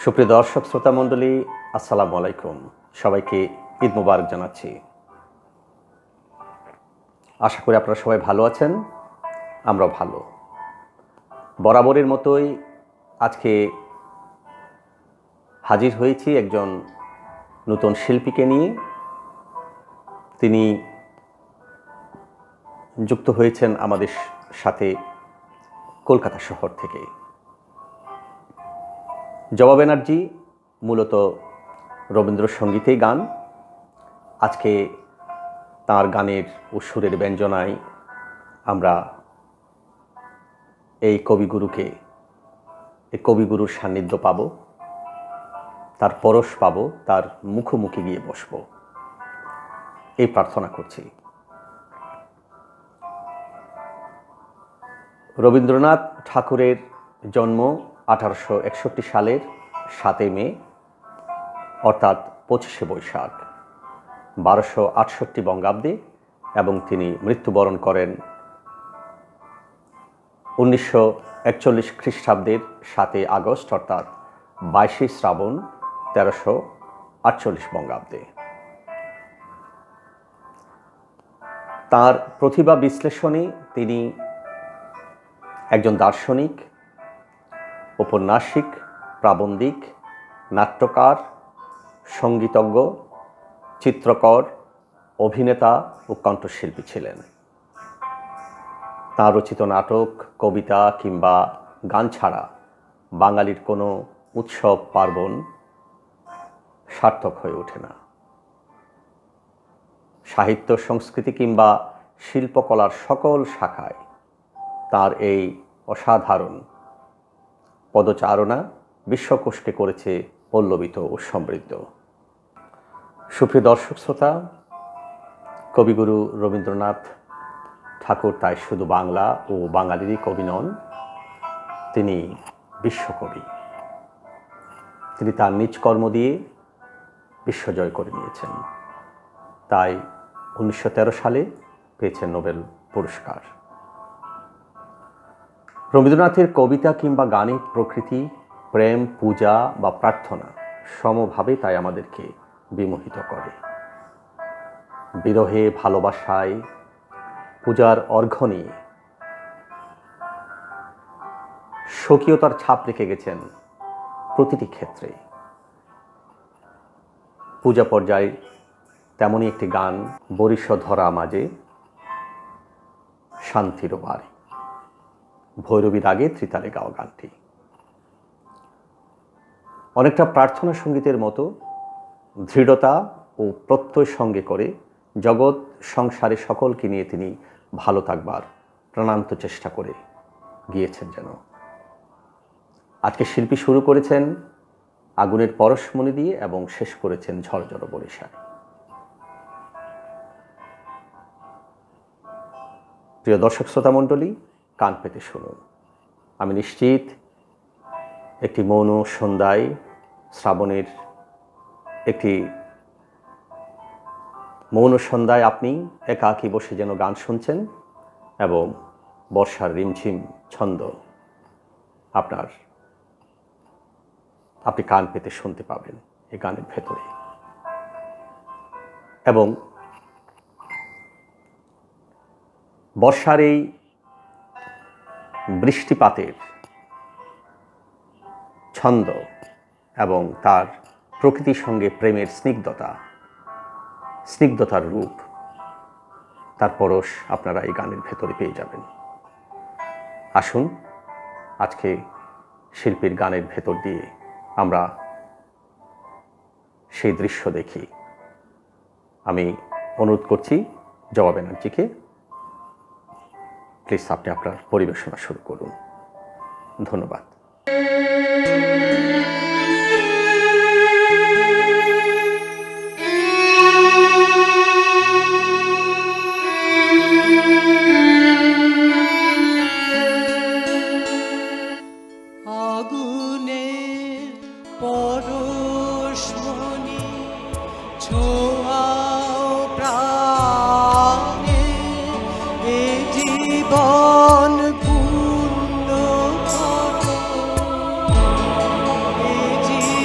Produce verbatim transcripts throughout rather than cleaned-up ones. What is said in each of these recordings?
সুপ্রিয় দর্শক শ্রোতা মণ্ডলী, আসসালামু আলাইকুম। সবাইকে ঈদ মুবারক জানাচ্ছি। আশা করি আপনারা সবাই ভালো আছেন, আমরাও ভালো। বরাবরের মতোই আজকে হাজির হয়েছি একজন নতুন শিল্পীকে নিয়ে। তিনি যুক্ত হয়েছেন আমাদের সাথে কলকাতা শহর থেকে। জবা ব্যানার্জি মূলত রবীন্দ্রসঙ্গীতেই গান। আজকে তার গানের ও সুরের ব্যঞ্জনায় আমরা এই কবিগুরুকে এই কবিগুরুর সান্নিধ্য পাব, তার পরশ পাব, তার মুখোমুখি গিয়ে বসব, এই প্রার্থনা করছি। রবীন্দ্রনাথ ঠাকুরের জন্ম আঠারোশো একষট্টি সালের সাতই মে, অর্থাৎ পঁচিশে বৈশাখ বারোশো আটষট্টি বঙ্গাব্দে, এবং তিনি মৃত্যুবরণ করেন উনিশশো একচল্লিশ খ্রিস্টাব্দের সাতই আগস্ট, অর্থাৎ বাইশে শ্রাবণ তেরোশো আটচল্লিশ বঙ্গাব্দে। তার প্রতিভা বিশ্লেষণে তিনি একজন দার্শনিক, ঔপন্যাসিক, প্রাবন্ধিক, নাট্যকার, সঙ্গীতজ্ঞ, চিত্রকর, অভিনেতা ও কণ্ঠশিল্পী ছিলেন। তাঁর রচিত নাটক, কবিতা কিংবা গান ছাড়া বাঙালির কোনো উৎসব পার্বণ সার্থক হয়ে ওঠে না। সাহিত্য, সংস্কৃতি কিংবা শিল্পকলার সকল শাখায় তার এই অসাধারণ পদচারণা বিশ্বকোষকে করেছে পল্লবিত ও সমৃদ্ধ। সুপ্রিয় দর্শক শ্রোতা, কবিগুরু রবীন্দ্রনাথ ঠাকুর তাই শুধু বাংলা ও বাঙালিরই কবি নন, তিনি বিশ্বকবি। তিনি তার নিজ কর্ম দিয়ে বিশ্বজয় করে নিয়েছেন। তাই উনিশশো তেরো সালে পেয়েছেন নোবেল পুরস্কার। রবীন্দ্রনাথের কবিতা কিংবা গানে প্রকৃতি, প্রেম, পূজা বা প্রার্থনা সমভাবে তাই আমাদেরকে বিমোহিত করে। বিরহে, ভালোবাসায়, পূজার অর্ঘ্য নিয়ে স্বকীয়তার ছাপ রেখে গেছেন প্রতিটি ক্ষেত্রে। পূজা পর্যায়ে তেমনই একটি গান, বরিশ ধরা মাঝে শান্তির বাড়ি, ভৈরবীর আগে ত্রিতালে গাওয়া গানটি অনেকটা প্রার্থনা সঙ্গীতের মতো দৃঢ়তা ও প্রত্যয় সঙ্গে করে জগৎ সংসারে সকলকে নিয়ে তিনি ভালো থাকবার প্রাণান্ত চেষ্টা করে গিয়েছেন যেন। আজকে শিল্পী শুরু করেছেন আগুনের পরশমণি দিয়ে এবং শেষ করেছেন ঝরঝর বরিশায়। প্রিয় দর্শক শ্রোতা মণ্ডলী, কান পেতে শুনুন। আমি নিশ্চিত একটি মৌন সন্ধ্যায়, শ্রাবণের একটি মৌন সন্ধ্যায় আপনি একাকী বসে যেন গান শুনছেন এবং বর্ষার রিমঝিম ছন্দ আপনার আপনি কান পেতে শুনতে পাবেন এই গানের ভেতরে। এবং বর্ষার এই বৃষ্টিপাতের ছন্দ এবং তার প্রকৃতির সঙ্গে প্রেমের স্নিগ্ধতা, স্নিগ্ধতার রূপ, তার পরশ আপনারা এই গানের ভেতরে পেয়ে যাবেন। আসুন আজকে শিল্পীর গানের ভেতর দিয়ে আমরা সেই দৃশ্য দেখি। আমি অনুরোধ করছি জবা ব্যানার্জিকে, প্লিজ আপনি আপনার পরিবেশনা শুরু করুন। ধন্যবাদ। পূর্ণ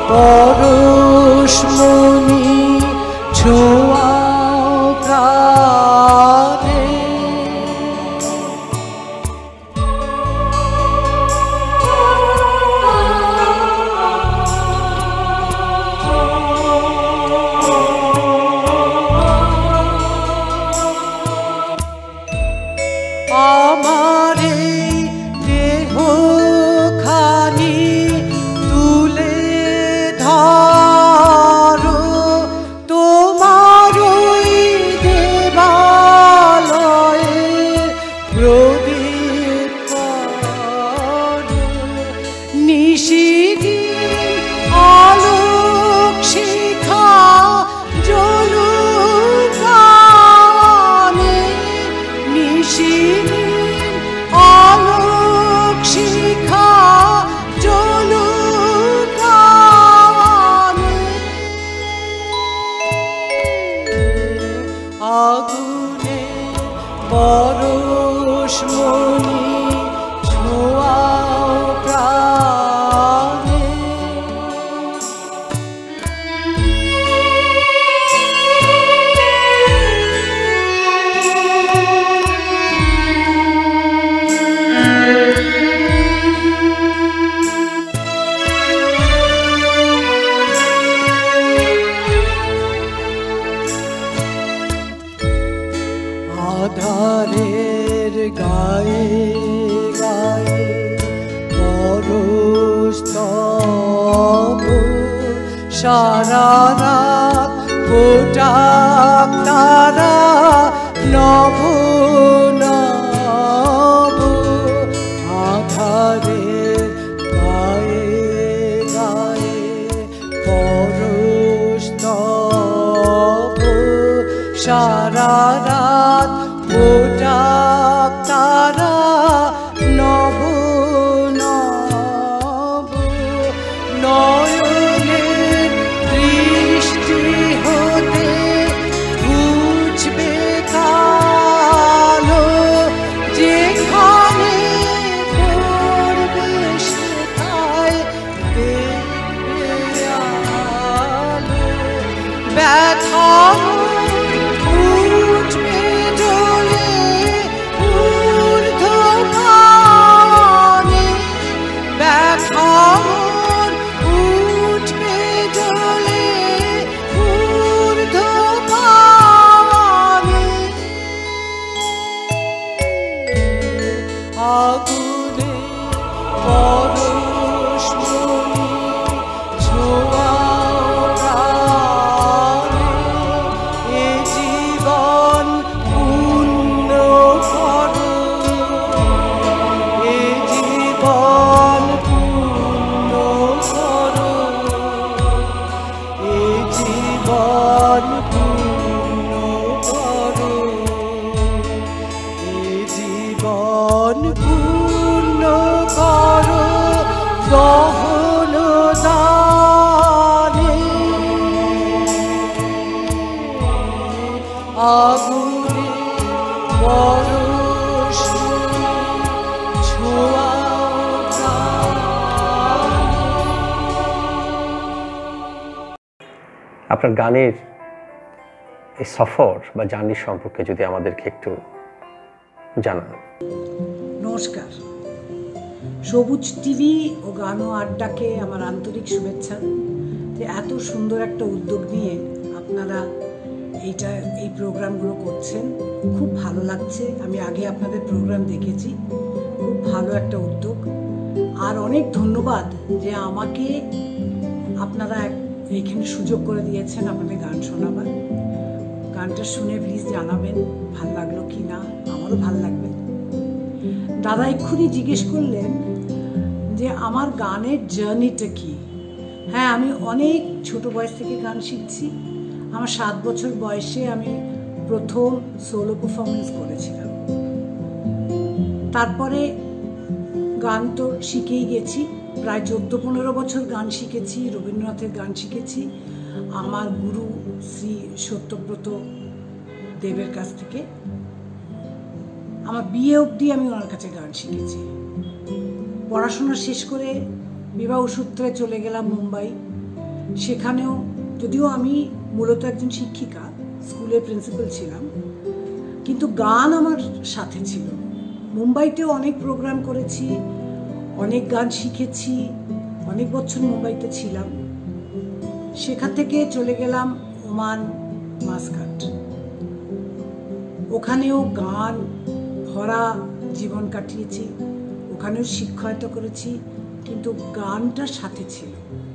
পরশমণি ছোঁয়াও প্রাণে। আমার এই দেহখানি তুলে ধরো তোমার ওই দেবালয়ে প্রদীপ করো। নিশিদিন আলোক শিখা জ্বলুক আনে, নিশিদিন আলোক শিখা জ্বলুক আনে। আগুনে পরশমণি ছোঁয়াও প্রাণে। আধারের গায়ে গায়ে পরস্তব সারা রাত কোটাক তারা নভ নভ। আধারের গায়ে গায়ে পরস্তব সারা রাত কোটাক তারা নভ নভ। নয়নের দৃষ্টি হতে ঘুচবে কালো, যেখানে পড়বে সেথায় দেখবে আলো। ব্যথা উঠবে জ্বলে ঊর্ধ্বগানে, ব্যথা উঠবে জ্বলে ঊর্ধ্বগানে। আগুনে পরশমণি ছোঁয়াও প্রাণে। এ জীবন পূর্ণ করো, এ জীবন পূর্ণ করো, এ জীবন পূর্ণ করো, এ জীবন পূর্ণ করো গহন দানে। আগুনে পরশমণি ছোঁয়াও প্রাণে। আপনার গানের এই সফর বা জার্নি সম্পর্কে যদি আমাদেরকে একটু জানান। নমস্কার, সবুজ টিভি ও গান ও আড্ডাকে আমার আন্তরিক শুভেচ্ছা। যে এত সুন্দর একটা উদ্যোগ নিয়ে আপনারা এইটা এই প্রোগ্রামগুলো করছেন, খুব ভালো লাগছে। আমি আগে আপনাদের প্রোগ্রাম দেখেছি, খুব ভালো একটা উদ্যোগ। আর অনেক ধন্যবাদ যে আমাকে আপনারা এইখানে সুযোগ করে দিয়েছেন আপনাদের গান শোনাবার। গানটা শুনে প্লিজ জানাবেন ভাল লাগলো কি না, আমারও ভাল লাগবে। দাদা এক্ষুনি জিজ্ঞেস করলেন যে আমার গানের জার্নিটা কি। হ্যাঁ, আমি অনেক ছোট বয়স থেকে গান শিখছি। আমার সাত বছর বয়সে আমি প্রথম সোলো পারফরমেন্স করেছিলাম। তারপরে গান তো শিখেই গেছি, প্রায় চোদ্দ পনেরো বছর গান শিখেছি, রবীন্দ্রনাথের গান শিখেছি আমার গুরু শ্রী সত্যব্রত দেবের কাছ থেকে। আমার বিয়ে অবধি আমি ওনার কাছে গান শিখেছি। পড়াশোনা শেষ করে বিবাহ সূত্রে চলে গেলাম মুম্বাই। সেখানেও, যদিও আমি মূলত একজন শিক্ষিকা, স্কুলের প্রিন্সিপাল ছিলাম, কিন্তু গান আমার সাথে ছিল। মুম্বাইতেও অনেক প্রোগ্রাম করেছি, অনেক গান শিখেছি, অনেক বছর মুম্বাইতে ছিলাম। সেখান থেকে চলে গেলাম ওমান, মাসকাট। ওখানেও গান ভরা জীবন কাটিয়েছি, ওখানেও শিক্ষকতা করেছি, কিন্তু গানটা সাথে ছিল।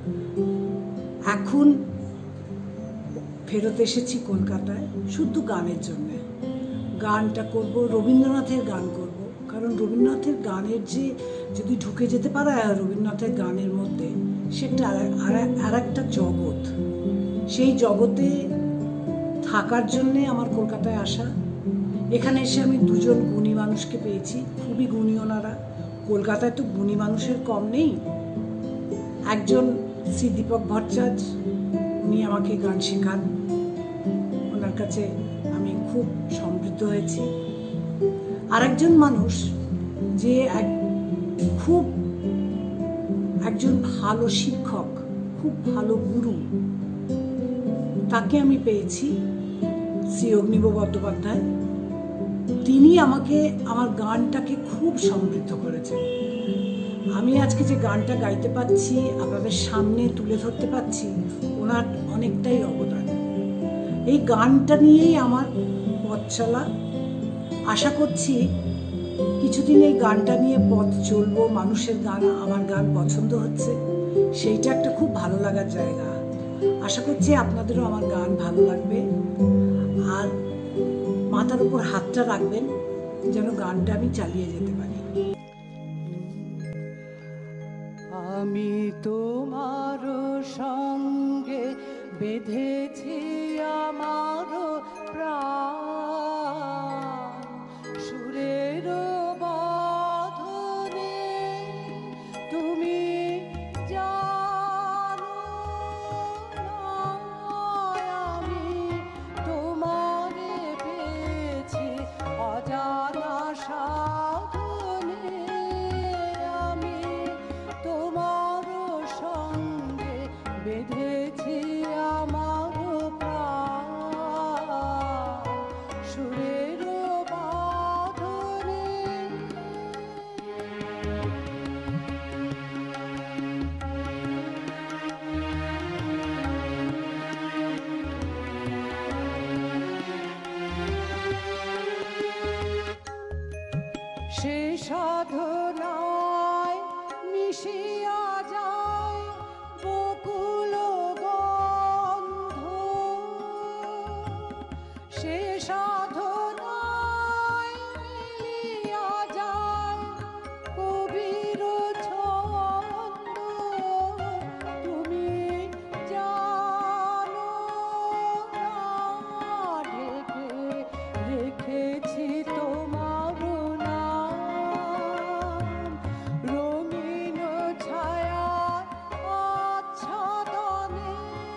এখন ফেরত এসেছি কলকাতায় শুধু গানের জন্যে। গানটা করব, রবীন্দ্রনাথের গান করব, কারণ রবীন্দ্রনাথের গানের যে যদি ঢুকে যেতে পারে রবীন্দ্রনাথের গানের মধ্যে, সেটা আর একটা জগৎ। সেই জগতে থাকার জন্যে আমার কলকাতায় আসা। এখানে এসে আমি দুজন গুণী মানুষকে পেয়েছি, খুবই গুণী ওনারা। কলকাতায় তো গুণী মানুষের কম নেই। একজন শ্রী দীপক ভট্টাচার্য, উনি আমাকে গান শেখান, ওনার কাছে আমি খুব সমৃদ্ধ হয়েছি। আরেকজন মানুষ যে এক খুব একজন ভালো শিক্ষক, খুব ভালো গুরু, তাকে আমি পেয়েছি, শ্রী অগ্নিব বন্দ্যোপাধ্যায়। তিনি আমাকে, আমার গানটাকে খুব সমৃদ্ধ করেছেন। আমি আজকে যে গানটা গাইতে পাচ্ছি, আপনাদের সামনে তুলে ধরতে পাচ্ছি, ওনার অনেকটাই অবদান। এই গানটা নিয়েই আমার পথ চলা। আশা করছি কিছুদিন এই গানটা নিয়ে পথ চলবো। মানুষের গান, আমার গান পছন্দ হচ্ছে, সেইটা একটা খুব ভালো লাগার জায়গা। আশা করছি আপনাদেরও আমার গান ভালো লাগবে। আর মাথার উপর হাতটা রাখবেন যেন গানটা আমি চালিয়ে যেতে পারি। আমি তোমার সঙ্গে বেঁধেছি আমার প্রাণ, সুরের বাঁধনে তুমি জানো না, আমি তোমারে পেয়েছি অজানা সাধনে। আমি তোমার সঙ্গে বেঁধেছি আমার প্রাণ, সুরের বাঁধনে। সে সাধনায় মিশিয়া যায় বকুল গন্ধ, সে সাধনায় মিলিয়া যায় কবির ছন্দ। তুমি জানো না, ঢেকে রেখেছি তোমার নাম, রঙিন ছায়ার আচ্ছাদনে।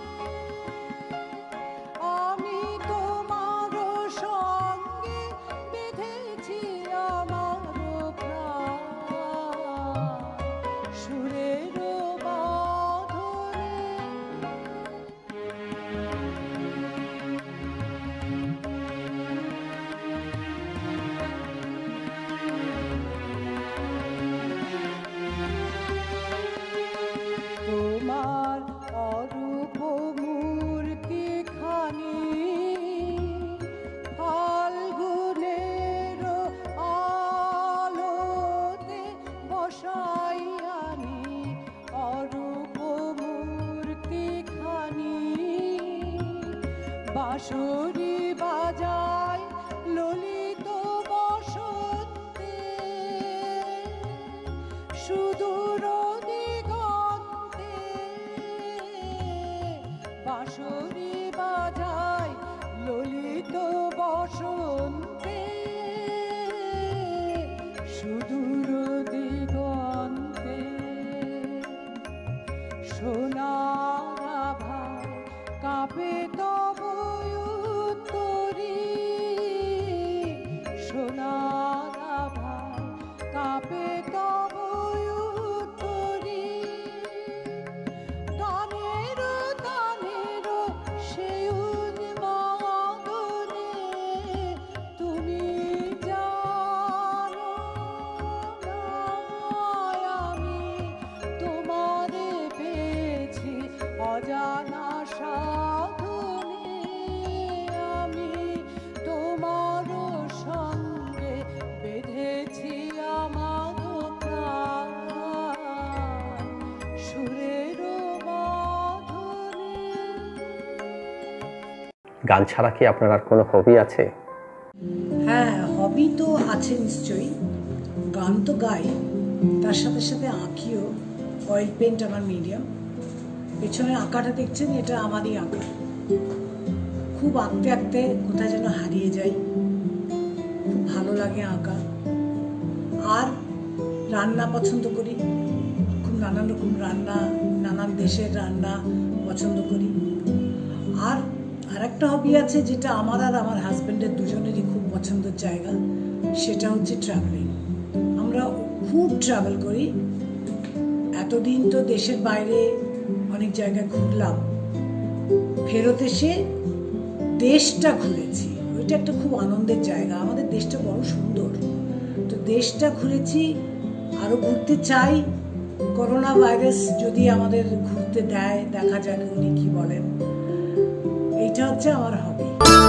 আমি তোমার সঙ্গে বেঁধেছি আমার প্রাণ, সুরের বাঁধনে। তোমার অরূপ মূর্তি খানি ফাল্গুনের আলোতে বসাই আনি, অরূপ মূর্তি খানি বাঁশরি বাজায় ললিত বসন্তে, সুদূর দিগন্তে বাঁশরি বাজায় ললিত বসন্তে, সুদূর দিগন্তে। সোনার আভায় কাঁপে তব উত্তরী, সোনার আভায় কাঁপে তব উত্তরী। গানের জানা সাধনে আমি তোমার সঙ্গে বেঁধেছি আমার প্রাণ সুরের বাঁধনে। গান ছাড়া কি আপনার আর কোনো হবি আছে? হ্যাঁ, হবি তো আছে নিশ্চয়ই। গান তো গাই, তার সাথে সাথে আঁকিও। অয়েল পেন্ট আমার মিডিয়াম। পেছনে আঁকাটা দেখছেন, এটা আমারই আঁকা। খুব আঁকতে আঁকতে কোথায় যেন হারিয়ে যাই, খুব ভালো লাগে আঁকা। আর রান্না পছন্দ করি, খুব নানান রকম রান্না, নানান দেশের রান্না পছন্দ করি। আর আরেকটা হবি আছে যেটা আমার আর আমার হাজব্যান্ডের দুজনেরই খুব পছন্দের জায়গা, সেটা হচ্ছে ট্রাভেলিং। আমরা খুব ট্রাভেল করি। এতদিন তো দেশের বাইরে অনেক জায়গায় ঘুরলাম, ফেরত এসে দেশটা ঘুরেছি। ওইটা একটা খুব আনন্দের জায়গা। আমাদের দেশটা বড় সুন্দর, তো দেশটা ঘুরেছি, আরও ঘুরতে চাই। করোনা ভাইরাস যদি আমাদের ঘুরতে দেয়, দেখা যাক উনি কি বলেন। এইটা হচ্ছে আমার হবি।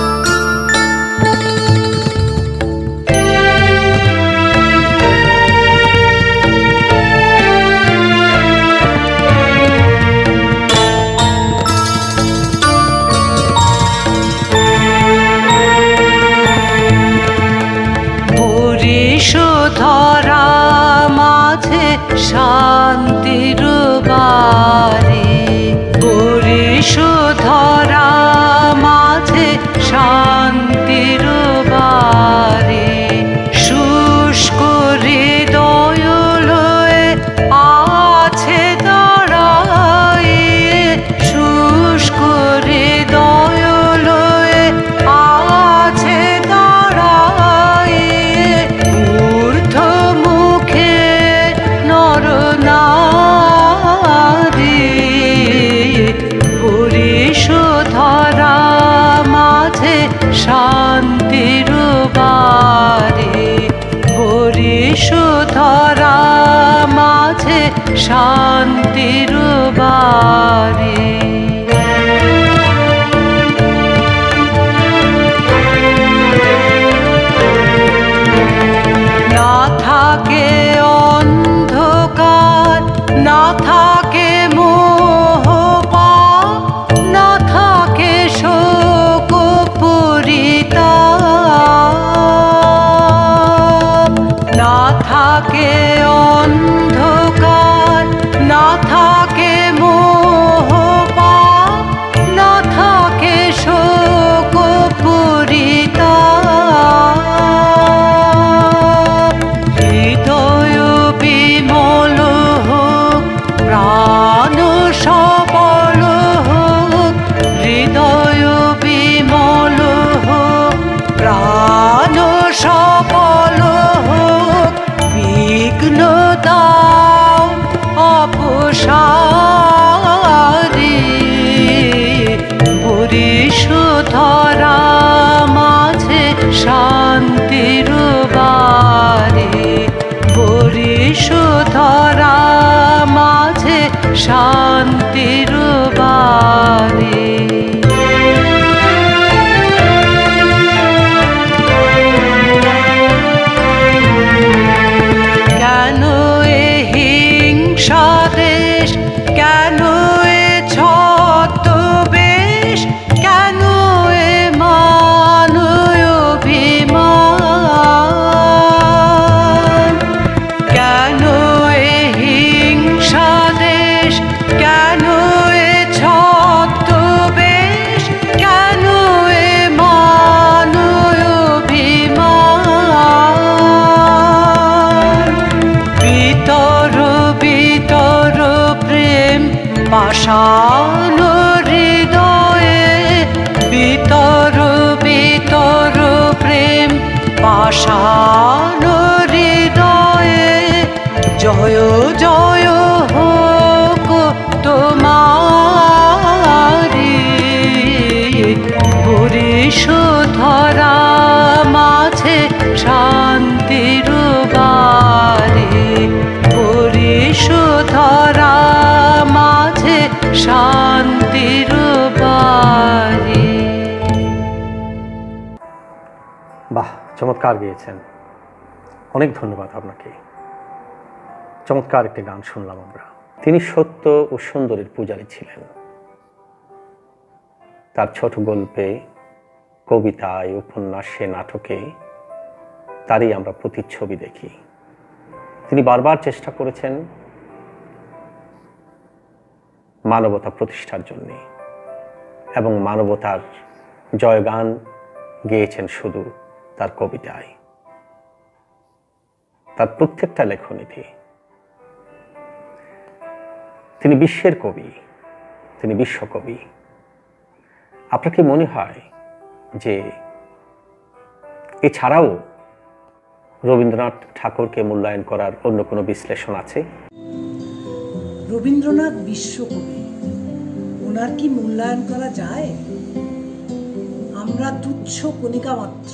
ধরা মাঝে শান্তির বাড়ি, বরিশ ধরা মাঝে শান্তির বাড়ি, শুষ্ক হৃদয় লয়ে আছে দাঁড়ায়, শুষ্ক হৃদয় লয়ে আছে দাঁড়ায়, ঊর্ধ্ব মুখে নর নারী, বরিশ ধরা মাঝে শান্তির বাড়ি, বরিশ ধরা মাঝে শান্তির বাড়ি। না থাকে অন্ধকার, না থাকে মোহ পাপ, না থাকে শোক পরিতাপ, না থাকে অন্ধকার, না থাকে মোহ পাপ, না থাকে শোক পরিতাপ। হৃদয় বিমল হোক, প্রাণ সবল হোক, হৃদয় বিমল হোক, প্রাণ সবল হোক, বিঘ্ন দাও অপসারি, বরিশ ধরা মাঝে শান্তির বাড়ি, বরিশ ধরা মাঝে শান্তির বাড়ি। কেন এ হিংসা দেশ, কেন এ ছদ্মবেশ, কেন এ মান অভিমান, কেন এ হিংসা দেশ, কেন এ ছদ্মবেশ, কেন এ মান অভিমান। বিতর বিতর প্রেম পাষাণ হৃদয়ে, বিতর বিতর প্রেম পাষাণ হৃদয়ে, জয় জয় হোক তোমারি, বরিশ ধরা মাঝে শান্তির বাড়ি, বরিশ ধরা মাঝে শান্তি। চমৎকার গেয়েছেন, অনেক ধন্যবাদ আপনাকে। চমৎকার একটি গান শুনলাম আমরা। তিনি সত্য ও সুন্দরের পূজারী ছিলেন। তার ছোট গল্পে, কবিতায়, উপন্যাসে, নাটকে তারই আমরা প্রতিচ্ছবি দেখি। তিনি বারবার চেষ্টা করেছেন মানবতা প্রতিষ্ঠার জন্য এবং মানবতার জয়গান গেয়েছেন শুধু তার কবিতায়, তার প্রত্যেকটা লেখনীতে। তিনি বিশ্বের কবি, তিনি বিশ্বকবি। আপনার কি মনে হয় যে এছাড়াও রবীন্দ্রনাথ ঠাকুরকে মূল্যায়ন করার অন্য কোনো বিশ্লেষণ আছে? রবীন্দ্রনাথ বিশ্বকবি, ওনার কি মূল্যায়ন করা যায়? আমরা তুচ্ছ কণিকা মাত্র।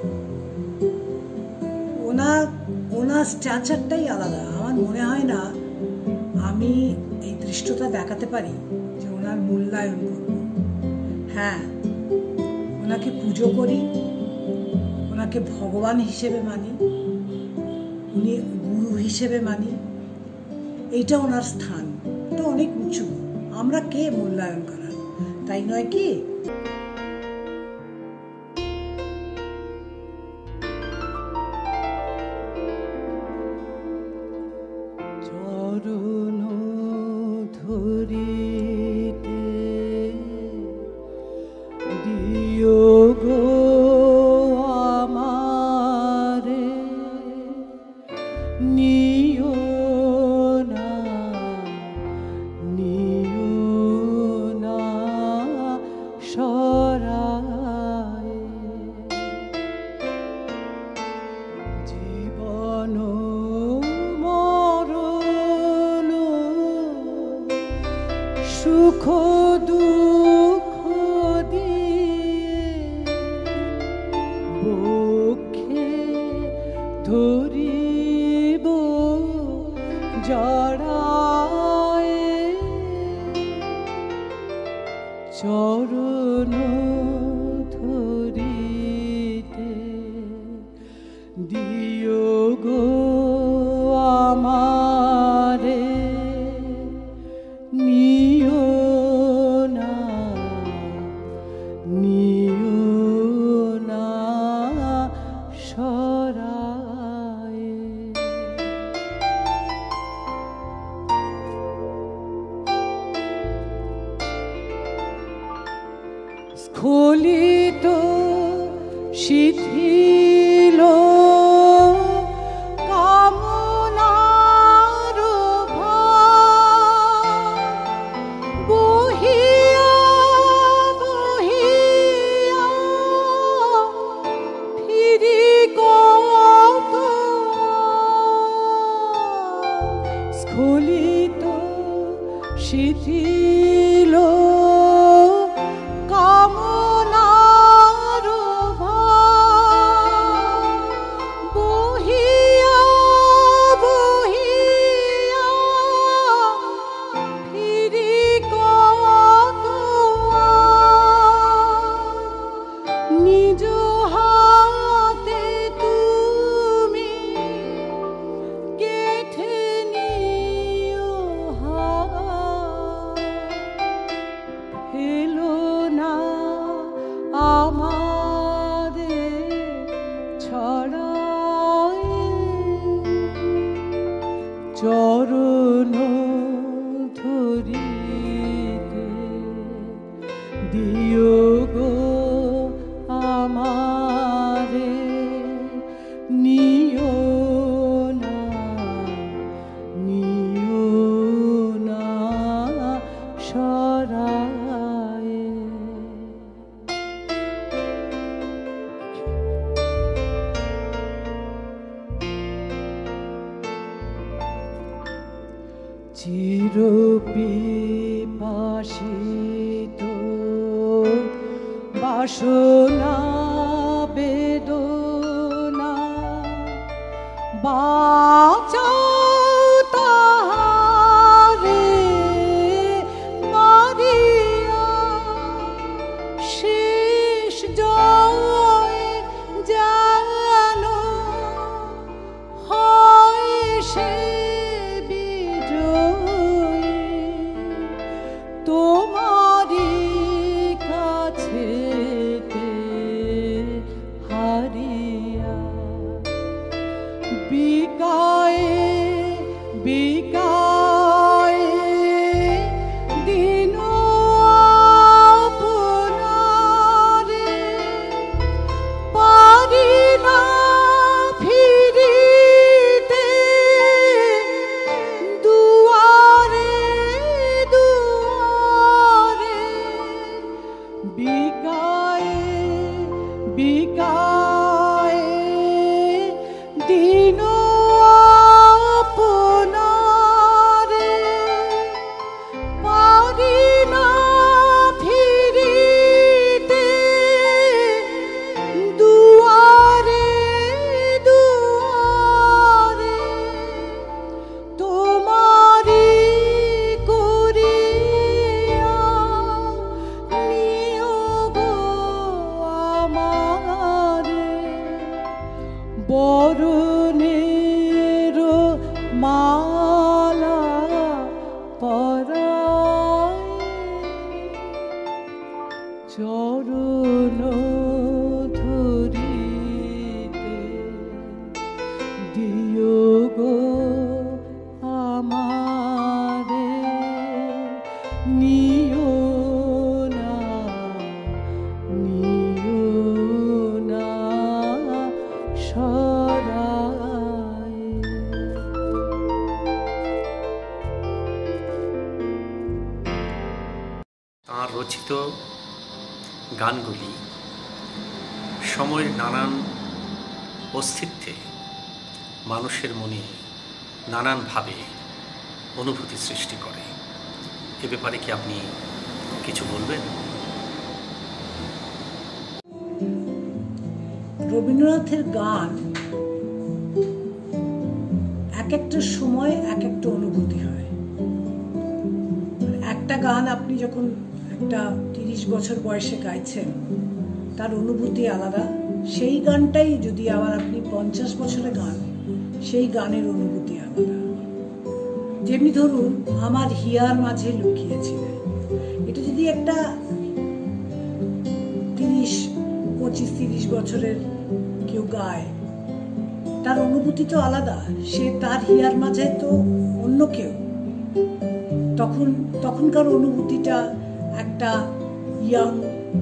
ওনার ওনার স্ট্যাচারটাই আলাদা। আমার মনে হয় না আমি এই দৃশ্যটা দেখাতে পারি যে ওনার মূল্যায়ন করব। হ্যাঁ, ওনাকে পুজো করি, ওনাকে ভগবান হিসেবে মানি, উনি গুরু হিসেবে মানি। এইটা ওনার স্থান, এটা অনেক উঁচু। আমরা কে মূল্যায়ন করার, তাই নয় কি? চরণ ধরিতে দিও গো আমারে, নিও না নিও না সরায়, জীবন মরণ সুখ দুঃখ দিয়ে বক্ষে ধরিব জড়ায়, চরণ ধরিতে দিও গো আমারে, নিও না নিও না সরায়। স্খলিত শিথিল কামনার ভার, বহিয়া বহিয়া ফিরি কত, স্খলিত শিথিল কামনার ভার, বহিয়া বহিয়া ফিরি কত, নিজ হাতে তুমি গেথে নিও হাত, ফেলো না আমারে ছড়ায়, চরণ ধরিতে দিও গো আমারে, নিও না নিও না সরায়। চির পিপাসিত বাসনা বেদনা, বাঁচাও তাহারে মারিয়া, শেষ জয় যায় তোমারি কাছে হারিয়া বিকায়ে বিকায়ে দিন আপনারে পারি না ফিরিতে দুয়ারে দুয়ারে বিকায়ে বিকায়ে দিন আপনারে পারি না ফিরিতে দুয়ারে দুয়ারে তোমারি করিয়া নিও গো আমারে বরণের মালা পরায় চরণ ধরিতে দিও গো আমারে নিও না নিও না সরায়। তাঁর রচিত গানগুলি সময়ের নানান অস্তিত্বে মানুষের মনে নানানভাবে অনুভূতি সৃষ্টি করে। এ ব্যাপারে কি আপনি কিছু বলবেন? রবীন্দ্রনাথের গান এক একটা সময় এক একটা অনুভূতি হয়। একটা গান আপনি যখন একটা তিরিশ বছর বয়সে গাইছেন তার অনুভূতি আলাদা, সেই গানটাই যদি আবার আপনি পঞ্চাশ বছরে গান সেই গানের অনুভূতি আলাদা। যেমনি ধরুন আমার হিয়ার মাঝে লুকিয়েছিলেন, এটা যদি একটা তিরিশ পঁচিশ তিরিশ বছরের কেউ গায় তার অনুভূতি তো আলাদা, সে তার হিয়ার মাঝে তো অন্য কেউ, তখন তখনকার অনুভূতিটা একটা ইয়াং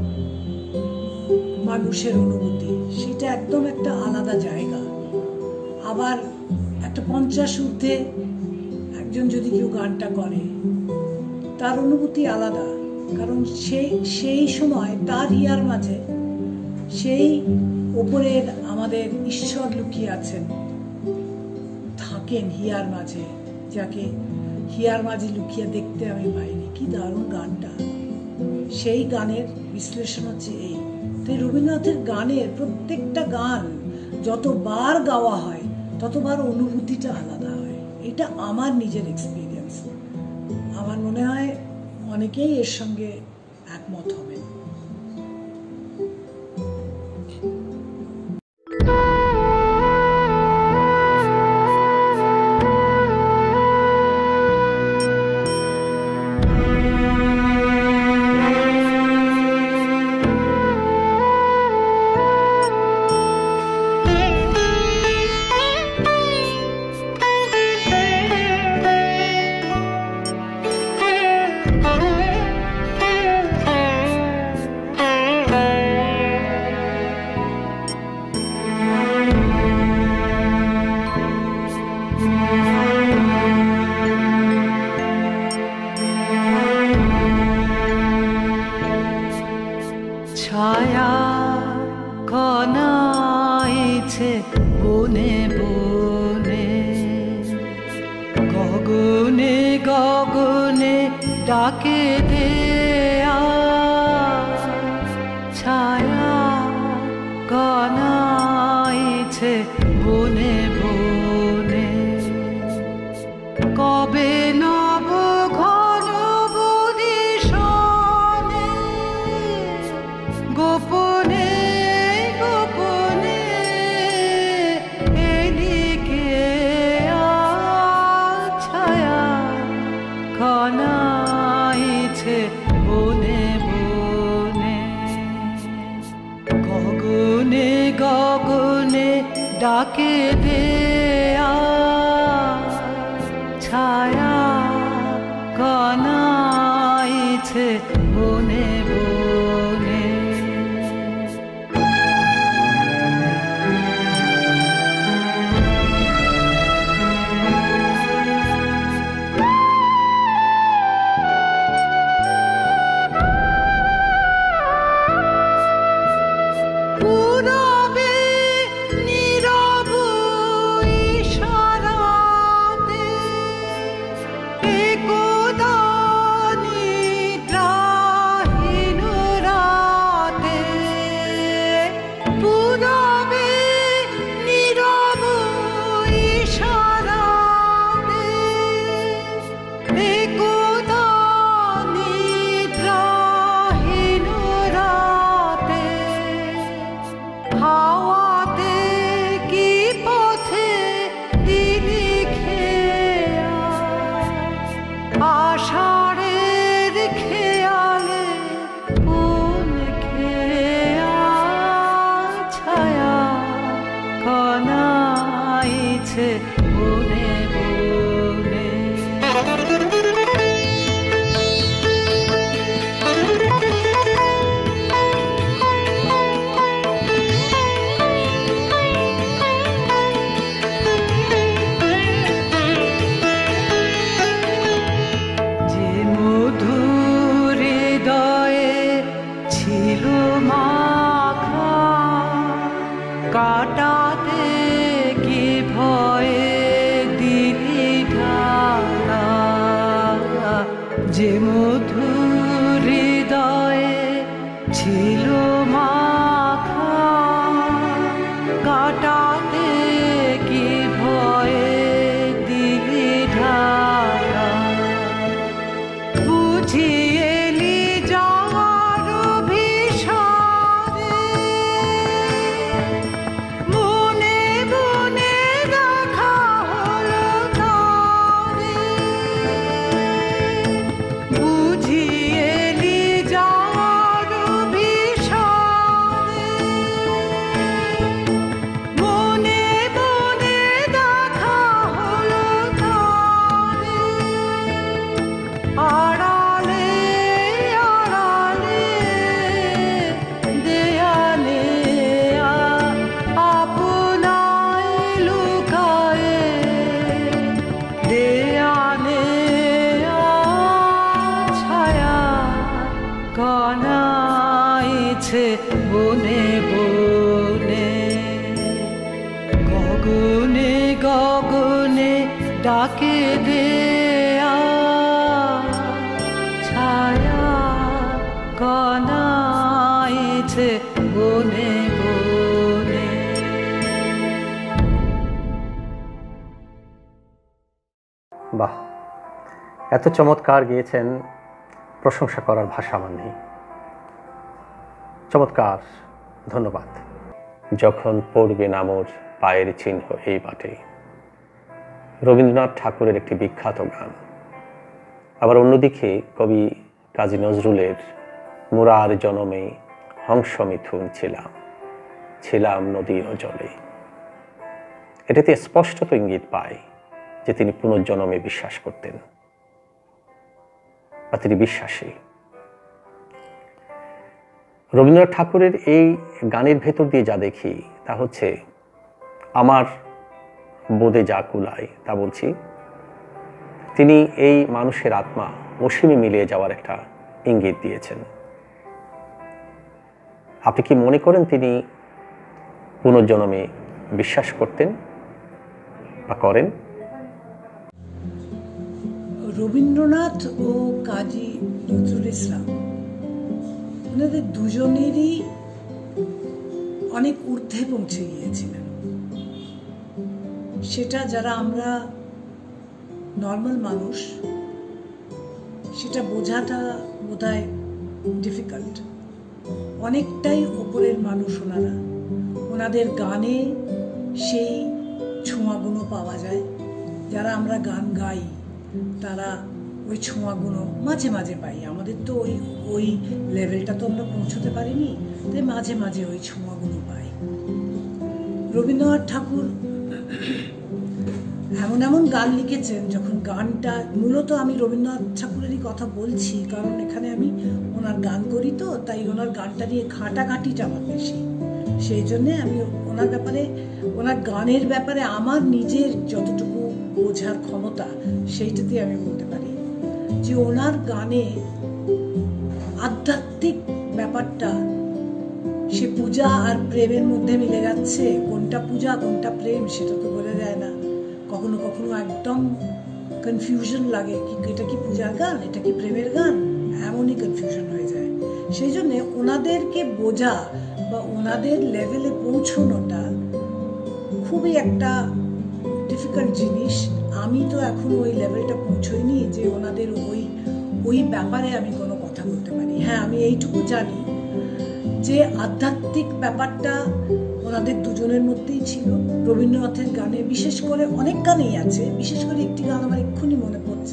মানুষের অনুভূতি, সেটা একদম একটা আলাদা জায়গা। আবার একটা পঞ্চাশ ঊর্ধ্বে একজন যদি কেউ গানটা করে তার অনুভূতি আলাদা, কারণ সেই সেই সময় তার হিয়ার মাঝে সেই ওপরের আমাদের ঈশ্বর লুকিয়ে আছেন, থাকেন হিয়ার মাঝে, যাকে হিয়ার মাঝে লুকিয়ে দেখতে আমি পাইনি। কি দারুণ গানটা! সেই গানের বিশ্লেষণ হচ্ছে এই। তাই রবীন্দ্রনাথের গানের প্রত্যেকটা গান যতবার গাওয়া হয় ততবার অনুভূতিটা আলাদা হয়। এটা আমার নিজের এক্সপিরিয়েন্স। আমার মনে হয় অনেকেই এর সঙ্গে একমত হবেন। ছায়া কনাইছে বনে বনে, গগনে গগনে ডাকে দেয়া। ছায়া কনাইছে বনে বনে, কবে নব ঘন বনিশনে, গোপনে গোপনে এদিকে ছায়া কনাই বনে বনে গগনে গগনে ডাকে দেয়া ছায়া কানাইছে বনে বনে পুরবে নীরব ইশারাতে একদা নিদ্রাহীন রাতে পুরবে নীরব ইশারাতে একদা নিদ্রাহীন রাতে হাওয়াতে কি পথে দিলি খেয়া আষাঢ়ের খেয়ালে কোন খেয়া ছায়া কানাইছে বনে বনে যে মধুর হৃদয়ে ছিল মাখা কাটাতে কি ভয়ে দিলি ঢাকা যে মধুর হৃদয়ে ছিল মাখা কাটাতে কি ভয়ে দিলি ঢাকা বুঝিয়ে লি যাওয়ার বিষাদে মনে মনে দেখা হলো তারে বুঝিয়ে লি যাওয়ার বিষাদে মনে মনে দেখা হলো তারে আড়ালে আড়ালে দেয়ালে আপনায় লুকায়ে দেয়ালে ছায়া কানাইছে বনে বনে গগনে গগনে ডাকে দেয়া ছায়া কানাইছে বনে বনে বাহ, এত চমৎকার গিয়েছেন, প্রশংসা করার ভাষা আমার নেই। চমৎকার, ধন্যবাদ। যখন পড়বে নামর পায়ের চিহ্ন এই বাটে, রবীন্দ্রনাথ ঠাকুরের একটি বিখ্যাত গান। আবার অন্যদিকে কবি কাজী নজরুলের মুরার জনমে হংস মিথুন ছিলাম, ছিলাম নদীর জলে। এটাতে স্পষ্টত ইঙ্গিত পায় যে তিনি পুনর্জন্মে বিশ্বাস করতেন বা তিনি বিশ্বাসী। রবীন্দ্রনাথ ঠাকুরের এই গানের ভেতর দিয়ে যা দেখি তা হচ্ছে আমার বোধে যা কুলায় তা বলছি, তিনি এই মানুষের আত্মা অসীমে মিলিয়ে যাওয়ার একটা ইঙ্গিত দিয়েছেন। আপনি কি মনে করেন তিনি পুনর্জন্মে বিশ্বাস করতেন বা করেন? রবীন্দ্রনাথ ও কাজী নজরুল ইসলাম ওনাদের দুজনেরই অনেক ঊর্ধ্বে পৌঁছে গিয়েছিলেন। সেটা যারা আমরা নর্মাল মানুষ সেটা বোঝাটা বোধহয় ডিফিকাল্ট। অনেকটাই ওপরের মানুষ ওনারা। ওনাদের গানে সেই ছোঁয়াগুলো পাওয়া যায়। যারা আমরা গান গাই তারা ওই ছোঁয়াগুলো মাঝে মাঝে পাই। আমাদের তো ওই ওই লেভেলটা তো আমরা পৌঁছতে পারিনি, তাই মাঝে মাঝে ওই ছোঁয়াগুলো পাই। রবীন্দ্রনাথ ঠাকুর এমন এমন গান লিখেছেন, যখন গানটা মূলত আমি রবীন্দ্রনাথ ঠাকুরেরই কথা বলছি, কারণ এখানে আমি ওনার গান করি, তো তাই ওনার গানটা নিয়ে ঘাটাঘাটিটা আমার বেশি। সেই জন্যে আমি ওনার ব্যাপারে, ওনার গানের ব্যাপারে আমার নিজের যতটুকু বোঝার ক্ষমতা, সেইটাতে আমি বলতে পারি যে ওনার গানে আধ্যাত্মিক ব্যাপারটা, সে পূজা আর প্রেমের মধ্যে মিলে যাচ্ছে। কোনটা পূজা কোনটা প্রেম সেটা তো বোঝা যায় না। কখনো কখনো একদম কনফিউশন লাগে, কি এটা কি পূজার গান, এটা কি প্রেমের গান, এমনই কনফিউশন হয়ে যায়। সেই জন্যে ওনাদেরকে বোঝা বা ওনাদের লেভেলে পৌঁছানোটা খুবই একটা ডিফিকাল্ট জিনিস। আমি তো এখন ওই লেভেলটা পৌঁছইনি যে ওনাদের ওই ওই ব্যাপারে আমি কোনো কথা বলতে পারি। হ্যাঁ, আমি এইটুকু জানি যে আধ্যাত্মিক ব্যাপারটা ওনাদের দুজনের মধ্যেই ছিল। রবীন্দ্রনাথের গানে বিশেষ করে, অনেক গানেই আছে, বিশেষ করে একটি গান আমার এক্ষুনি মনে পড়ছে,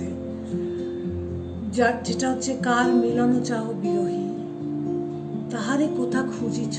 যার যেটা হচ্ছে কার মিলন চাও বিরহী, তাহারে কোথা খুঁজিছ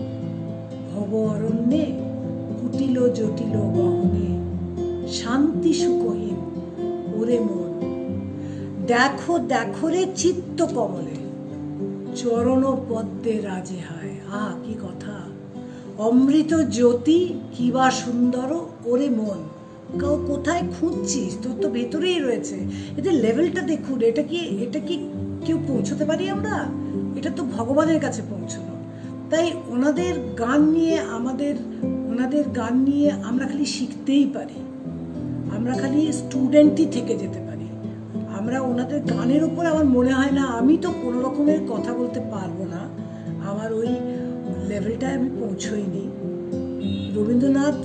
ভব অরণ্যে, কুটিল জটিল গহনে, শান্তি সুখহীন ওরে মন, দেখো দেখো রে চিত্ত কমলে, চরণ পদ্মে রাজে হায়। আ কি কথা! অমৃত জ্যোতি কিবা সুন্দর ওরে মন, কাউ কোথায় খুঁজছিস, তোর তো ভেতরেই রয়েছে। এদের লেভেলটা দেখুন, এটা কি এটা কি কেউ পৌঁছতে পারি আমরা? এটা তো ভগবানের কাছে পৌঁছানো। তাই ওনাদের গান নিয়ে আমাদের ওনাদের গান নিয়ে আমরা খালি শিখতেই পারি, আমরা খালি স্টুডেন্টই থেকে যেতে পারি। আমরা ওনাদের গানের উপর আমার মনে হয় না, আমি তো কোনো রকমের কথা বলতে পারবো না, আমার ওই লেভেলটায় আমি পৌঁছইনি। রবীন্দ্রনাথ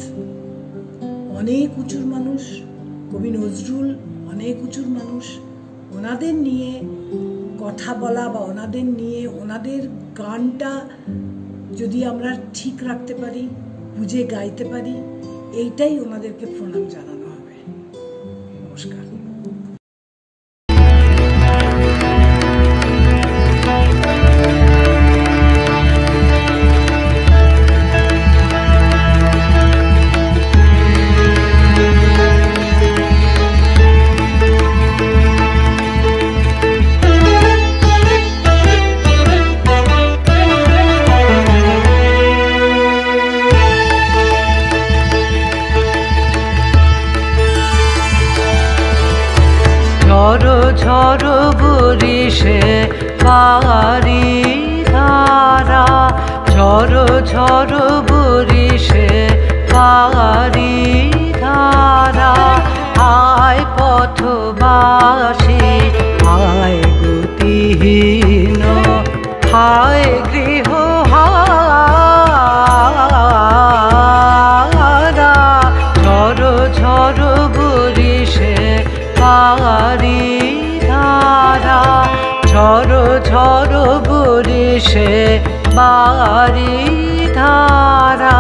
অনেক উঁচুর মানুষ, কবি নজরুল অনেক উঁচুর মানুষ। ওনাদের নিয়ে কথা বলা বা ওনাদের নিয়ে ওনাদের গানটা যদি আমরা ঠিক রাখতে পারি, বুঝে গাইতে পারি, এইটাই ওনাদেরকে প্রণাম জানানো হবে। নমস্কার। ঝড়ো ঝড়ো বরিশে পাহাড়ি ধারা, ঝড়ো ঝড়ো বরিশে পাহাড়ি ধারা, আয় পথবাসী আয় গতিহীন, হায় গৃহ হারা, ঝড়ো ঝড়ো বরিশে পাহাড়ি ধারা, ঝড়ো ঝড়ো বরিশে পাহাড়ি ধারা।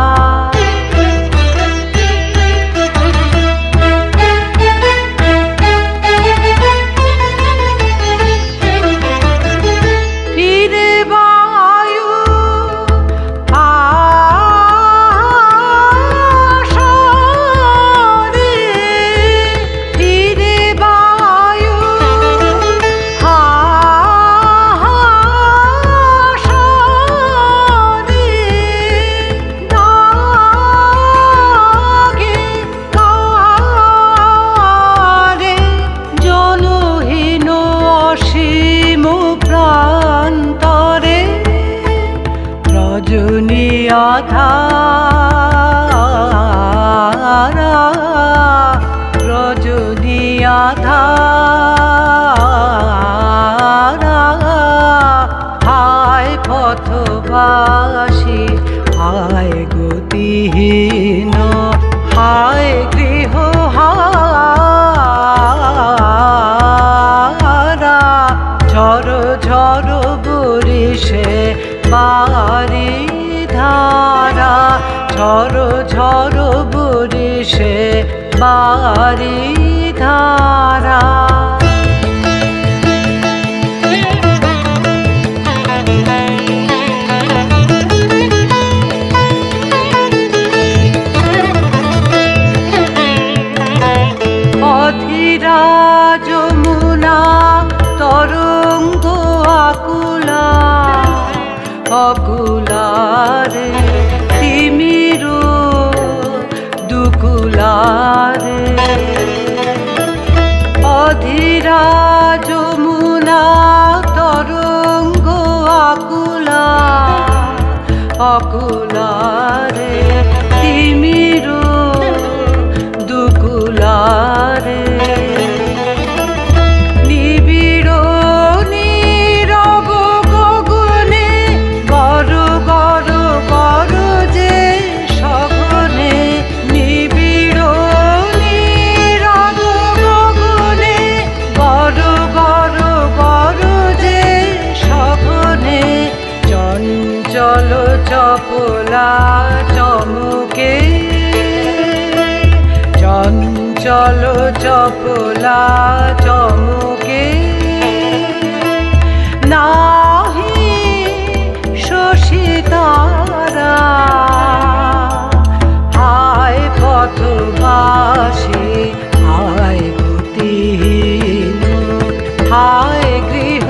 আধারা রজনী আধারা, হায় পথবাসী হায় গতিহীন, হায় গৃহ হারা, ঝড়ো ঝড়ো বরিশে বাড়ি ধারা, ঝড়ো ঝড়ো বরিশে বাড়ি ধারা। অকুলারে তিমির দুকুলারে নিবিড় নীরব গগনে গর গর গর যে সঘনে নিবিড় নীরব গগনে গর গর গর যে সঘনে চঞ্চল চপলা চমকে চঞ্চল চপলা চমকে নাহি শশী তারা হায় পথবাসী হায় গতিহীন হায় গৃহ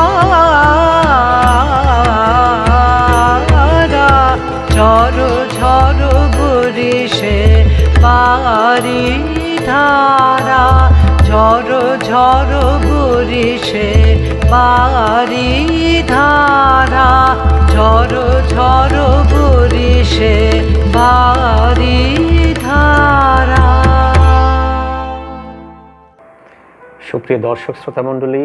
ঝর ঝর বরিশে বারি ধারা ঝর ঝর বরিশে বারি ধারা ঝর ঝর বরিশে বারি ধারা। সুপ্রিয় দর্শক শ্রোতা মণ্ডলী,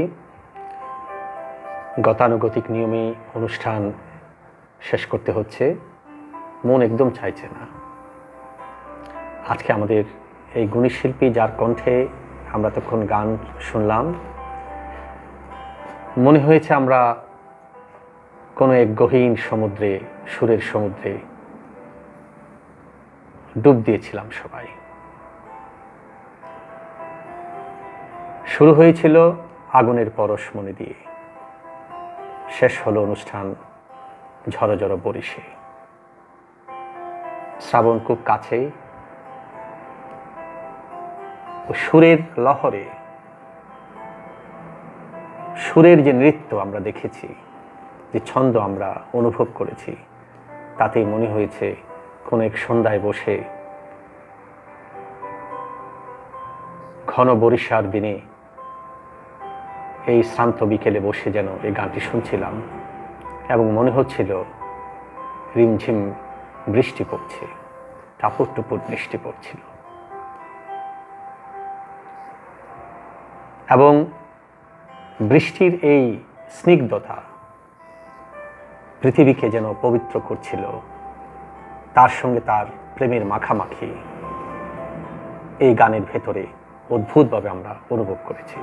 গতানুগতিক নিয়মে অনুষ্ঠান শেষ করতে হচ্ছে, মন একদম চাইছে না। আজকে আমাদের এই গুণী শিল্পী যার কণ্ঠে আমরা তখন গান শুনলাম, মনে হয়েছে আমরা কোনো এক গহীন সমুদ্রে, সুরের সমুদ্রে ডুব দিয়েছিলাম সবাই। শুরু হয়েছিল আগুনের পরশমণি দিয়ে, শেষ হলো অনুষ্ঠান ঝড়ো ঝড়ো বরিশে। শ্রাবণ খুব কাছেই, সুরের লহরে, সুরের যে নৃত্য আমরা দেখেছি, যে ছন্দ আমরা অনুভব করেছি, তাতেই মনে হয়েছে কোন এক সন্ধ্যায় বসে ঘন বরিশার দিনে এই শ্রান্ত বিকেলে বসে যেন এই গানটি শুনছিলাম এবং মনে হচ্ছিল রিমঝিম বৃষ্টি পড়ছে, টাপুর টুপুর বৃষ্টি পড়ছিল এবং বৃষ্টির এই স্নিগ্ধতা পৃথিবীকে যেন পবিত্র করছিল, তার সঙ্গে তার প্রেমের মাখামাখি এই গানের ভেতরে অদ্ভুতভাবে আমরা অনুভব করেছি।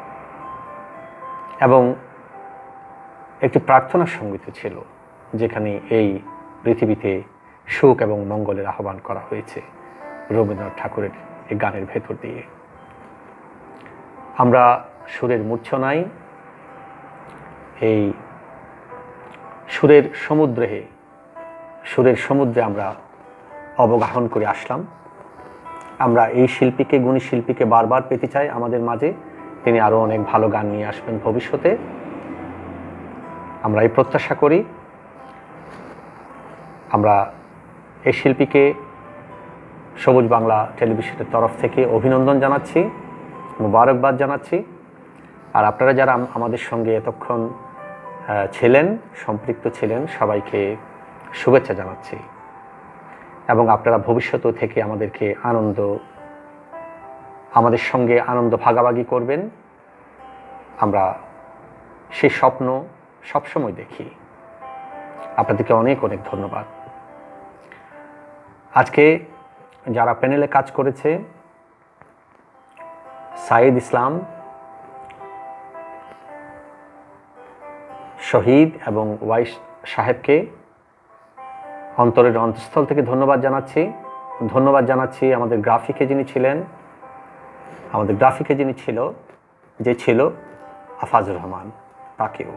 এবং একটি প্রার্থনা সঙ্গীত ছিল, যেখানে এই পৃথিবীতে সুখ এবং মঙ্গলের আহ্বান করা হয়েছে রবীন্দ্রনাথ ঠাকুরের এই গানের ভেতর দিয়ে। আমরা সুরের মূর্ছনায় এই সুরের সমুদ্রে সুরের সমুদ্রে আমরা অবগাহন করে আসলাম। আমরা এই শিল্পীকে, গুণী শিল্পীকে বারবার পেতে চাই আমাদের মাঝে। তিনি আরও অনেক ভালো গান নিয়ে আসবেন ভবিষ্যতে, আমরা এই প্রত্যাশা করি। আমরা এই শিল্পীকে সবুজ বাংলা টেলিভিশনের তরফ থেকে অভিনন্দন জানাচ্ছি, মুবারকবাদ জানাচ্ছি। আর আপনারা যারা আমাদের সঙ্গে এতক্ষণ ছিলেন, সম্পৃক্ত ছিলেন, সবাইকে শুভেচ্ছা জানাচ্ছি। এবং আপনারা ভবিষ্যতেও থেকে আমাদেরকে আনন্দ আমাদের সঙ্গে আনন্দ ভাগাভাগি করবেন। আমরা সেই স্বপ্ন সবসময় দেখি। আপনাদেরকে অনেক অনেক ধন্যবাদ। আজকে যারা প্যানেলে কাজ করেছে, সাইদ ইসলাম, শহীদ এবং ওয়াইস সাহেবকে অন্তরের অন্তঃস্থল থেকে ধন্যবাদ জানাচ্ছি। ধন্যবাদ জানাচ্ছি আমাদের গ্রাফিকে যিনি ছিলেন, আমাদের গ্রাফিকে যিনি ছিল যে ছিল আফাজুর রহমান, তাকেও।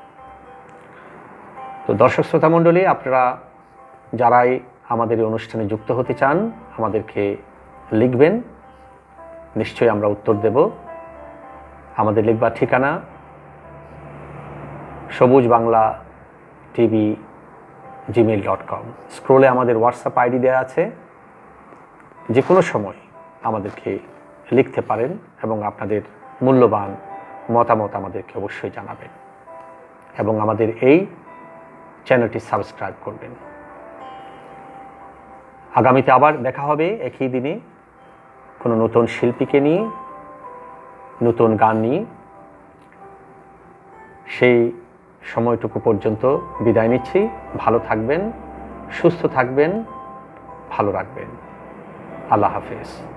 তো দর্শক শ্রোতা মণ্ডলী, আপনারা যারাই আমাদের এই অনুষ্ঠানে যুক্ত হতে চান আমাদেরকে লিখবেন, নিশ্চয়ই আমরা উত্তর দেব। আমাদের লিখবার ঠিকানা Sabuj Bangla TV Gmail dot com. স্ক্রোলে আমাদের হোয়াটসঅ্যাপ আইডি দেওয়া আছে, যে কোনো সময় আমাদেরকে লিখতে পারেন এবং আপনাদের মূল্যবান মতামত আমাদেরকে অবশ্যই জানাবেন এবং আমাদের এই চ্যানেলটি সাবস্ক্রাইব করবেন। আগামীতে আবার দেখা হবে একই দিনে কোনো নতুন শিল্পীকে নিয়ে, নতুন গান নিয়ে। সেই সময়টুকু পর্যন্ত বিদায় নিচ্ছি। ভালো থাকবেন, সুস্থ থাকবেন, ভালো রাখবেন। আল্লাহ হাফেজ।